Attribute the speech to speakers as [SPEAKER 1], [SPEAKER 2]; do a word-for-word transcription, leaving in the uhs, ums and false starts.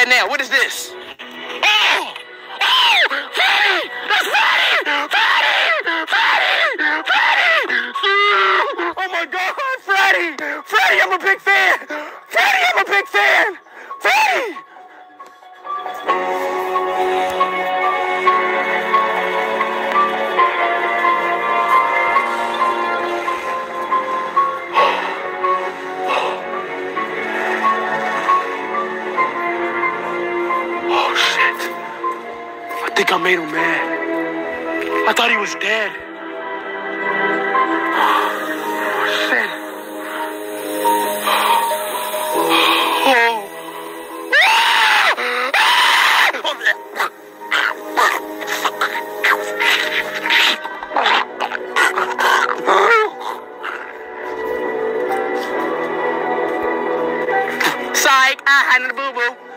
[SPEAKER 1] And now, what is this? Oh! Oh! Freddy! That's Freddy! Freddy! Freddy! Freddy! Oh my God, Freddy! Freddy, I'm a big fan! Freddy, I'm a big fan! Freddy! I think I made him mad. I thought he was dead. Oh, shit. Oh. Psych, I had a boo-boo.